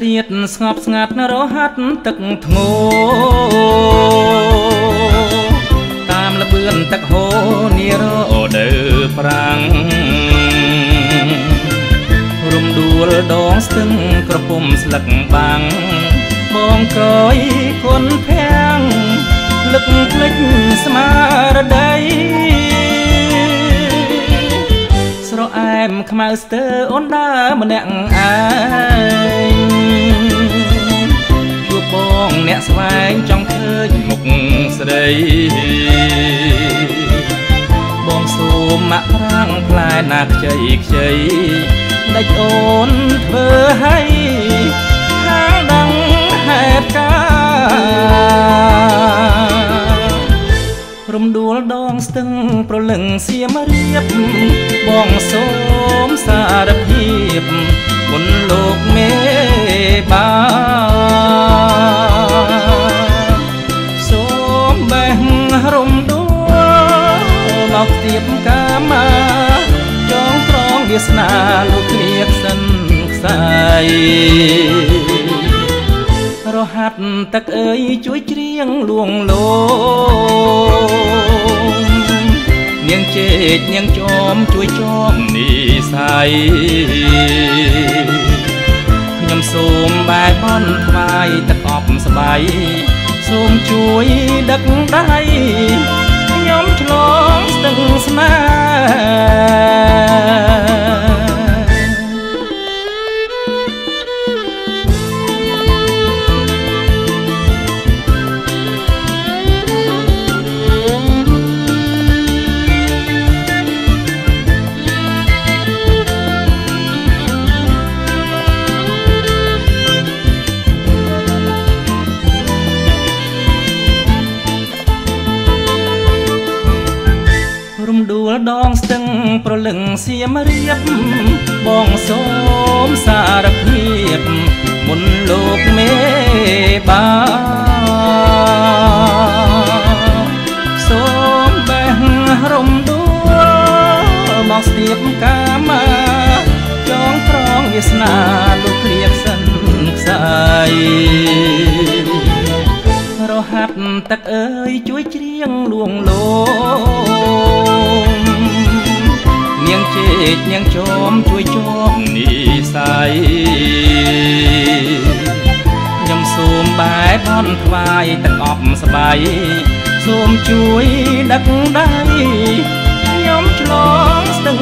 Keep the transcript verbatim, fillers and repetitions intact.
ទៀតស្ងប់ស្ងាត់រហ័តទឹកធ្ងោតាមល្បឿនទឹកហូរនារដូវប្រាំងរំដួលដងស្ទឹងក្រពុំស្លឹកបាំងបងក្រោយខុនភាំងលឹកភ្លេចស្មារតីស្រអែមខ្មៅស្ទើអូនដើរម្នាក់ឯងជួបបងអ្នកស្វែងចង់ឃើញមុខស្រីបងសូមមកប្រាំងផ្លែណាខ្ចីខ្ចីដាច់អូនធ្វើឲ្យហាងដឹងហេតុការរំដួលដងស្ទឹងប្រលឹងសៀមរៀបបងសូមសារភាពគុណលោកមេបាសូមបេះរំដួលមកទៀបកាមាចងក្រងវាសនាលោកគ្នាខ្សិនខ្សាយរហាត់ទឹកអើយជួយច្រៀងលួងលោមនាងចេកនាងចោមជួយចងនិស័យខ្ញុំសូមបែបបន់ថ្វាយទឹកអប់ស្បៃសូមជួយដឹកដៃខ្ញុំឆ្លងស្ទឹងស្នេរំដួលដងស្ទឹងប្រលឹងសៀមរៀបបងសូមសារភាពមុនលោកមេបាសូមបេះរំដួលមកស្ទាបកាមាចងក្រងវាសនាលោកគ្រាខ្សិនខ្សាយរហាត់ទឹកអើយជួយច្រៀងលួងលោមនាងចេកនាងចោមជួយចងនិស័យខ្ញុំសូមបែបបន់ថ្វាយទឹកអប់ស្បៃសូមជួយដឹកដៃខ្ញុំឆ្លងស្ទឹង